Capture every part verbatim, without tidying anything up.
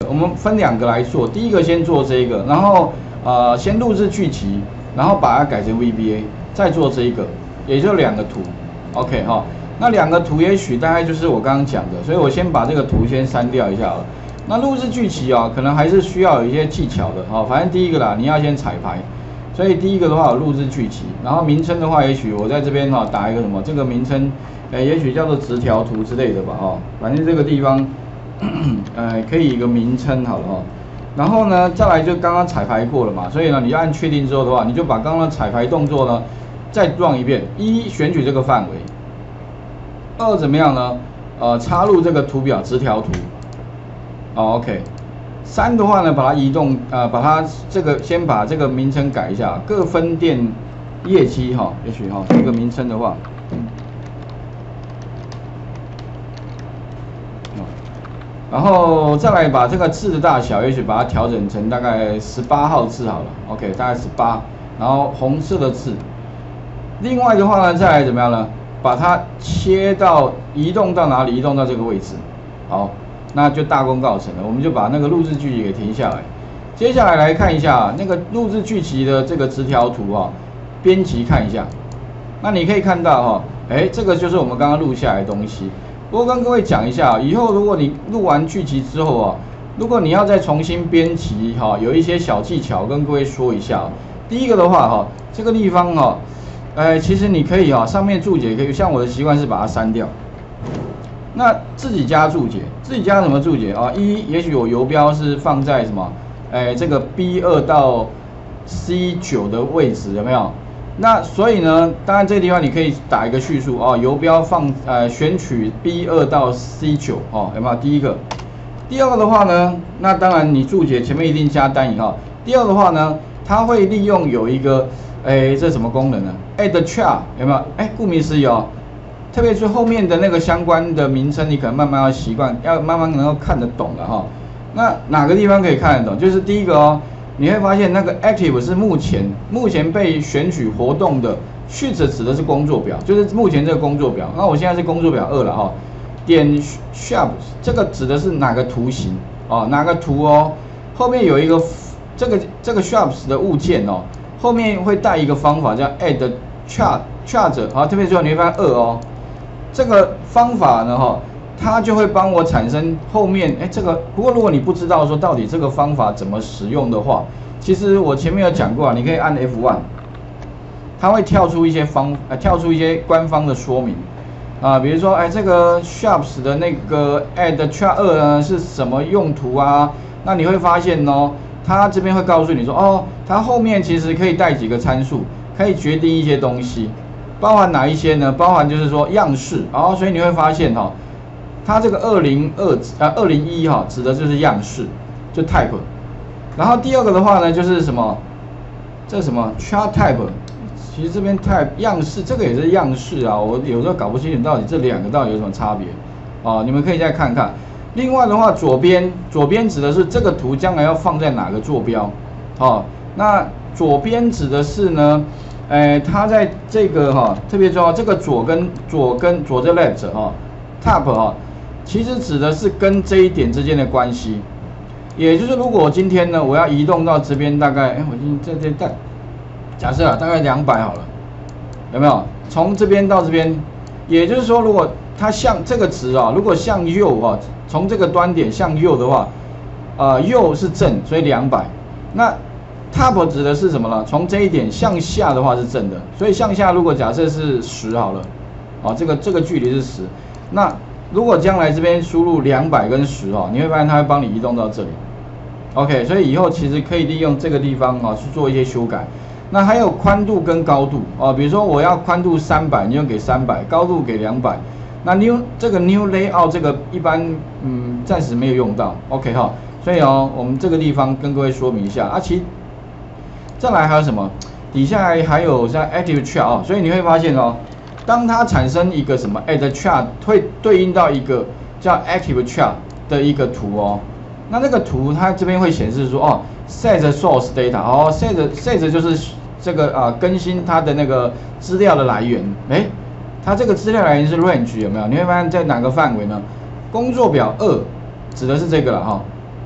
我们分两个来做，第一个先做这个，然后呃先录制剧集，然后把它改成 V B A， 再做这一个，也就两个图 ，OK 哈。那两个图也许大概就是我刚刚讲的，所以我先把这个图先删掉一下了。那录制剧集啊，可能还是需要有一些技巧的哈、哦。反正第一个啦，你要先彩排，所以第一个的话有录制剧集，然后名称的话，也许我在这边哈、哦、打一个什么，这个名称，呃，也许叫做直条图之类的吧哈、哦。反正这个地方。呃，可以一个名称好了哈，然后呢，再来就刚刚彩排过了嘛，所以呢，你要按确定之后的话，你就把刚刚彩排动作呢再 run 一遍，一选取这个范围，二怎么样呢？呃，插入这个图表直条图，哦 ，OK， 三的话呢，把它移动，呃，把它这个先把这个名称改一下，各分店业绩哈，也许哈这个名称的话。然后再来把这个字的大小，也许把它调整成大概十八号字好了 ，OK， 大概十八，然后红色的字。另外的话呢，再来怎么样呢？把它切到移动到哪里？移动到这个位置，好，那就大功告成了。我们就把那个录制剧集给停下来。接下来来看一下那个录制剧集的这个直条图啊，编辑看一下。那你可以看到哈，哎，这个就是我们刚刚录下来的东西。不过跟各位讲一下，以后如果你录完剧集之后啊，如果你要再重新编辑哈，有一些小技巧跟各位说一下。第一个的话哈，这个地方哈，呃，其实你可以哈，上面注解可以，像我的习惯是把它删掉。那自己加注解，自己加什么注解啊？一，也许我游标是放在什么？哎，这个 B 二 到 C 九 的位置有没有？那所以呢，当然这个地方你可以打一个叙述哦，游标放呃选取 B 二 到 C 九 哦，有没有？第一个，第二个的话呢，那当然你注解前面一定加单引号。第二的话呢，它会利用有一个，哎，这什么功能呢 ？Add chart 有没有？哎，顾名思义哦，特别是后面的那个相关的名称，你可能慢慢要习惯，要慢慢能够看得懂了哈、哦。那哪个地方可以看得懂？就是第一个哦。你会发现那个 active 是目前目前被选取活动的 sheet 指的是工作表，就是目前这个工作表。那我现在是工作表二了哈，点 sharp 这个指的是哪个图形哦，哪个图哦，后面有一个这个这个 sharps 的物件哦，后面会带一个方法叫 add chart chart 好，特别最后你会发现二哦，这个方法呢哈。它就会帮我产生后面，哎，这个不过如果你不知道说到底这个方法怎么使用的话，其实我前面有讲过啊，你可以按 F 一， 它会跳出一些方，呃，跳出一些官方的说明啊，比如说，哎，这个 Sharps 的那个 Add Chart 二呢是什么用途啊？那你会发现哦，它这边会告诉你说，哦，它后面其实可以带几个参数，可以决定一些东西，包含哪一些呢？包含就是说样式，然后所以你会发现哈。它这个二零二呃二零一哈指的就是样式，就 type。然后第二个的话呢，就是什么？这什么 chart type？ 其实这边 type 样式，这个也是样式啊。我有时候搞不清楚到底这两个到底有什么差别哦。你们可以再看看。另外的话，左边左边指的是这个图将来要放在哪个坐标哦。那左边指的是呢，呃，它在这个哈、哦、特别重要，这个左跟左跟左这 left 哈、哦、top 哈、哦。其实指的是跟这一点之间的关系，也就是如果我今天呢，我要移动到这边大概，哎，我今天这这大，假设啊，大概两百好了，有没有？从这边到这边，也就是说，如果它向这个值啊，如果向右啊，从这个端点向右的话，呃，右是正，所以两百。那 top 指的是什么呢？从这一点向下的话是正的，所以向下如果假设是十好了，啊，这个这个距离是十，那如果将来这边输入两百跟十哦，你会发现它会帮你移动到这里 ，OK， 所以以后其实可以利用这个地方啊去做一些修改。那还有宽度跟高度哦，比如说我要宽度三百，你就给三百，高度给两百。那 new 这个 new layout 这个一般嗯暂时没有用到 ，OK 哈，所以哦我们这个地方跟各位说明一下啊，其再来还有什么？底下还有像 active chart 哦，所以你会发现哦。当它产生一个什么 add chart 会对应到一个叫 active chart 的一个图哦，那那个图它这边会显示说哦 set source data 哦 set set 就是这个啊、呃、更新它的那个资料的来源，哎，它这个资料来源是 range 有没有？你会发现在哪个范围呢？工作表二指的是这个了哈、哦，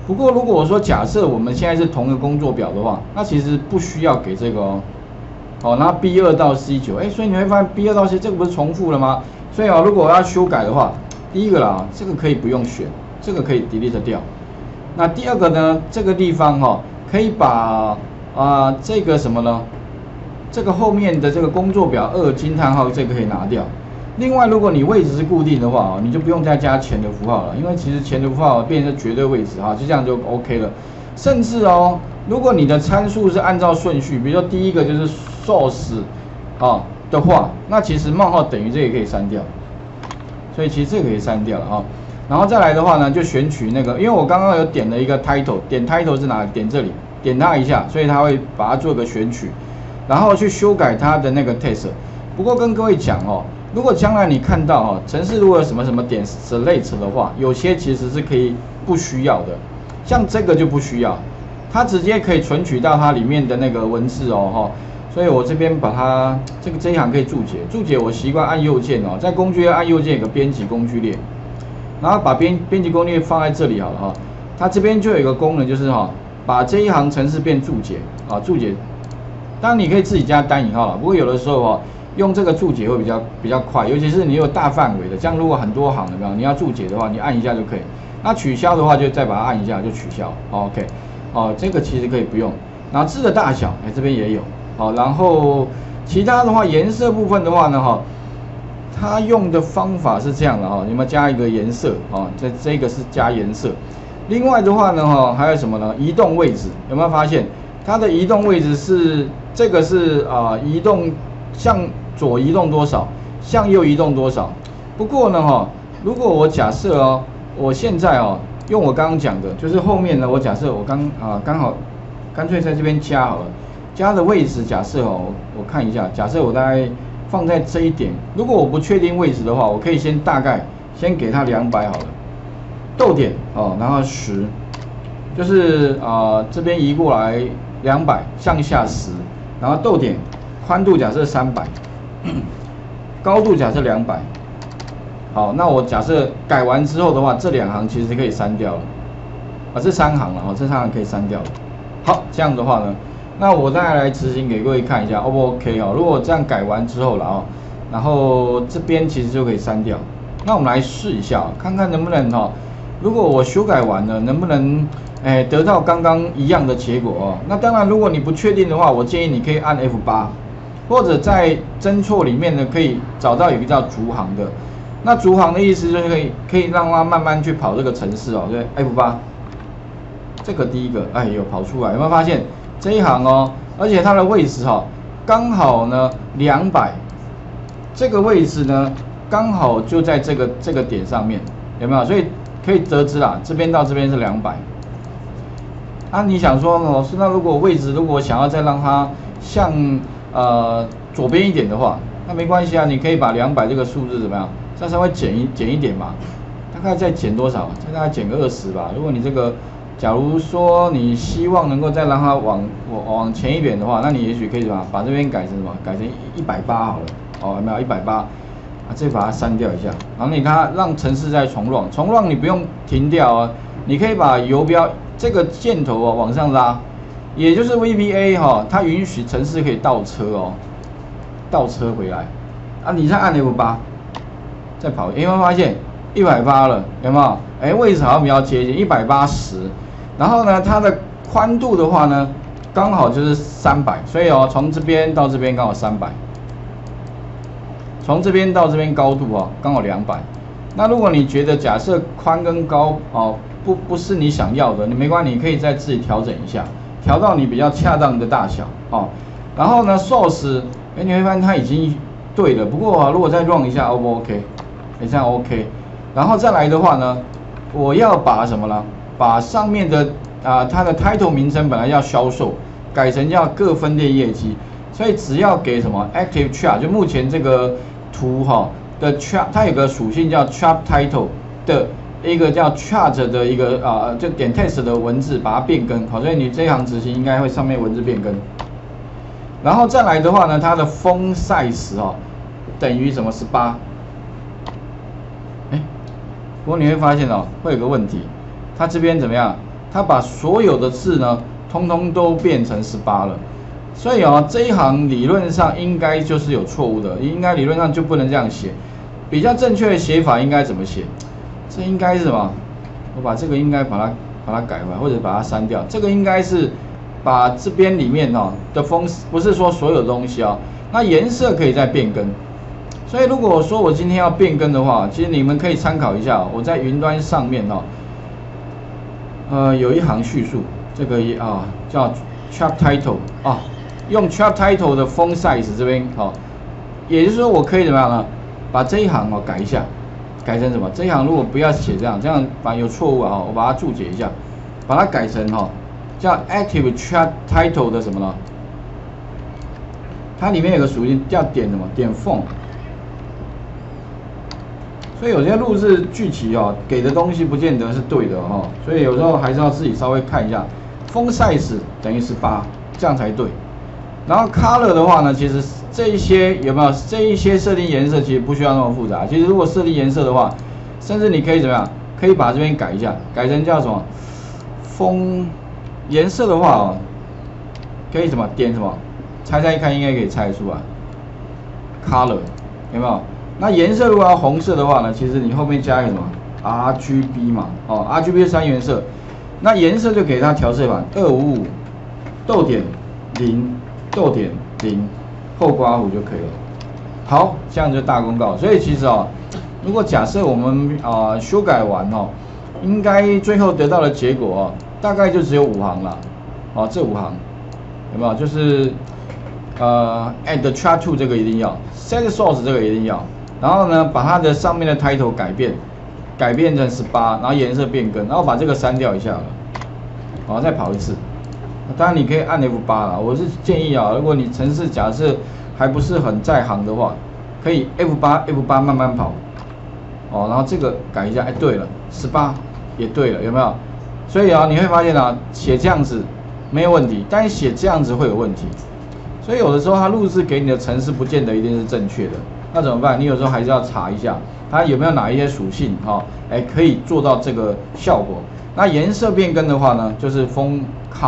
不过如果我说假设我们现在是同一个工作表的话，那其实不需要给这个哦。哦，那 B 二到 C 九，哎，所以你会发现 B 二到 C 这个不是重复了吗？所以啊，如果我要修改的话，第一个啦，这个可以不用选，这个可以 delete 掉。那第二个呢，这个地方哈、哦，可以把啊、呃、这个什么呢？这个后面的这个工作表二惊叹号这个可以拿掉。另外，如果你位置是固定的话哦，你就不用再加前的符号了，因为其实前的符号变成绝对位置哈，就这样就 OK 了。甚至哦，如果你的参数是按照顺序，比如说第一个就是 source 啊的话，那其实冒号等于这个可以删掉，所以其实这个可以删掉了哈。然后再来的话呢，就选取那个，因为我刚刚有点了一个 title， 点 title 是哪里？点这里，点它一下，所以它会把它做个选取，然后去修改它的那个 text。不过跟各位讲哦，如果将来你看到哦，程式如果有什么什么点 select 的话，有些其实是可以不需要的。像这个就不需要，它直接可以存取到它里面的那个文字哦，哈，所以我这边把它这个这一行可以注解，注解我习惯按右键哦，在工具列按右键有个编辑工具列，然后把编编辑工具列放在这里好了哈，它这边就有一个功能就是哈，把这一行程式变注解啊，注解，当然你可以自己加单引号了，不过有的时候哦，用这个注解会比较比较快，尤其是你有大范围的，这样如果很多行有没有，你要注解的话，你按一下就可以。那取消的话，就再把它按一下就取消 ，OK， 哦，这个其实可以不用。然后字的大小，哎，这边也有，好，然后其他的话，颜色部分的话呢，哈，它用的方法是这样的哈，你们加一个颜色，哦，这这个是加颜色。另外的话呢，哈，还有什么呢？移动位置，有没有发现它的移动位置是这个是啊、呃，移动向左移动多少，向右移动多少？不过呢，哈，如果我假设哦。我现在哦，用我刚刚讲的，就是后面呢，我假设我刚啊刚好，干脆在这边加好了，加的位置假设哦，我看一下，假设我大概放在这一点，如果我不确定位置的话，我可以先大概先给它两百好了，逗点哦，然后十，就是啊、呃、这边移过来两百，向下十，然后逗点，宽度假设三百，高度假设两百。好，那我假设改完之后的话，这两行其实可以删掉了，啊，这三行了，哦，这三行可以删掉了。好，这样的话呢，那我再来执行给各位看一下 ，O 不 OK 哦？如果这样改完之后了哦，然后这边其实就可以删掉。那我们来试一下，看看能不能哦，如果我修改完了，能不能哎得到刚刚一样的结果哦？那当然，如果你不确定的话，我建议你可以按 F 八，或者在侦错里面呢，可以找到有一个叫逐行的。那逐行的意思就是可以可以让它慢慢去跑这个程式哦，对 ，F 八，这个第一个，哎，有跑出来，有没有发现这一行哦？而且它的位置哈、哦，刚好呢两百，这个位置呢刚好就在这个这个点上面，有没有？所以可以得知啦，这边到这边是两百。啊，你想说老师，那如果位置如果想要再让它向呃左边一点的话，那没关系啊，你可以把两百这个数字怎么样？再稍微减一减一点嘛，大概再减多少？再大概减个二十吧。如果你这个，假如说你希望能够再让它往往往前一点的话，那你也许可以什么？把这边改成什么？改成一百八好了。哦，有没有一百八？啊，这把它删掉一下。然后你看，让程式再重 run， 重 run 你不用停掉啊，你可以把游标这个箭头啊往上拉，也就是 V B A 哈、哦，它允许程式可以倒车哦，倒车回来。啊，你再按 F 八。再跑，有没有发现一百八了？有没有？哎，位置好像比较接近一百八十。然后呢，它的宽度的话呢，刚好就是三百，所以哦，从这边到这边刚好三百，从这边到这边高度哦，刚好两百。那如果你觉得假设宽跟高哦不不是你想要的，你没关系，你可以再自己调整一下，调到你比较恰当的大小哦。然后呢 ，source， 哎，你会发现它已经对了。不过啊，如果再 run 一下 ，O 不 OK？也这样 OK， 然后再来的话呢，我要把什么呢？把上面的啊、呃、它的 title 名称本来要销售，改成叫各分类业绩，所以只要给什么 active chart， 就目前这个图哈、哦、的 chart， 它有个属性叫 chart title 的一个叫 chart 的一个啊、呃、就点 text 的文字把它变更，好，所以你这一行执行应该会上面文字变更。然后再来的话呢，它的 font size 哦等于什么十八。不过你会发现哦，会有个问题，它这边怎么样？ 它把所有的字呢，通通都变成十八了。所以啊，这一行理论上应该就是有错误的，应该理论上就不能这样写。比较正确的写法应该怎么写？这应该是什么？我把这个应该把它把它改回来，或者把它删掉。这个应该是把这边里面哦的封，不是说所有东西啊、哦，那颜色可以再变更。所以如果说我今天要变更的话，其实你们可以参考一下，我在云端上面哦，呃有一行叙述，这个啊叫 chart title 啊，用 chart title 的 font size 这边哦，也就是说我可以怎么样呢？把这一行哦改一下，改成什么？这一行如果不要写这样，这样把有错误啊，我把它注解一下，把它改成哈、哦、叫 active chart title 的什么呢？它里面有个属性叫点什么？点 font。所以有些录制剧集哦，给的东西不见得是对的哈、哦，所以有时候还是要自己稍微看一下。font size 等于十八，这样才对。然后 color 的话呢，其实这一些有没有这一些设定颜色，其实不需要那么复杂。其实如果设定颜色的话，甚至你可以怎么样？可以把这边改一下，改成叫什么？风颜色的话哦，可以什么点什么？猜猜看，应该可以猜出来。color 有没有？那颜色如果要红色的话呢，其实你后面加一个什么 R G B 嘛，哦 R G B 是三原色，那颜色就给它调色板二五五逗点零逗点零后刮弧就可以了。好，这样就大功告。所以其实啊、哦，如果假设我们啊、呃、修改完哦，应该最后得到的结果哦，大概就只有五行了。哦，这五行有没有？就是呃 add chart to 这个一定要 ，set source 这个一定要。然后呢，把它的上面的 title 改变，改变成十八，然后颜色变更，然后把这个删掉一下了，好，再跑一次。当然你可以按 F 八 啦，我是建议啊，如果你程式假设还不是很在行的话，可以 F 八 F 八 慢慢跑，哦，然后这个改一下，哎，对了，十八也对了，有没有？所以啊，你会发现啊，写这样子没有问题，但是写这样子会有问题。所以有的时候它录制给你的程式不见得一定是正确的。那怎么办？你有时候还是要查一下，它有没有哪一些属性哈，哎、哦，可以做到这个效果。那颜色变更的话呢，就是font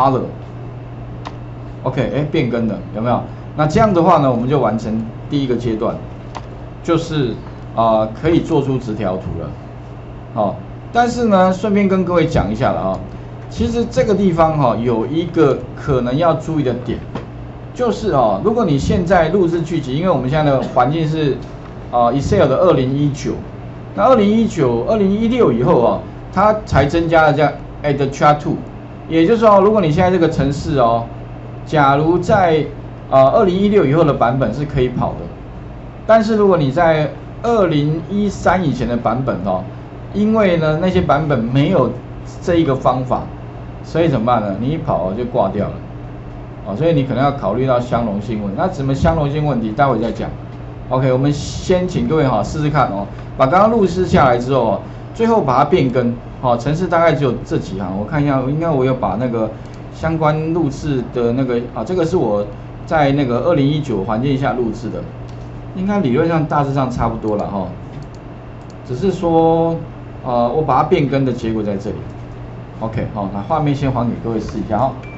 color。OK， 哎，变更了，有没有？那这样的话呢，我们就完成第一个阶段，就是啊、呃，可以做出直条图了。好、哦，但是呢，顺便跟各位讲一下了啊、哦，其实这个地方哈、哦，有一个可能要注意的点。就是哦，如果你现在录制剧集，因为我们现在的环境是啊、呃、Excel 的二零一九，那二零一九、二零一六以后哦，它才增加了这样 add chart to， 也就是说，如果你现在这个程式哦，假如在啊二零一六以后的版本是可以跑的，但是如果你在二零一三以前的版本哦，因为呢那些版本没有这一个方法，所以怎么办呢？你一跑、哦、就挂掉了。哦，所以你可能要考虑到相容性问题。那怎么相容性问题，待会再讲。OK， 我们先请各位哈试试看哦，把刚刚录制下来之后，最后把它变更。好、哦，程式大概只有这几行，我看一下，应该我有把那个相关录制的那个啊，这个是我在那个二零一九环境下录制的，应该理论上大致上差不多了哈、哦。只是说呃，我把它变更的结果在这里。OK， 好、哦，那画面先还给各位试一下哈、哦。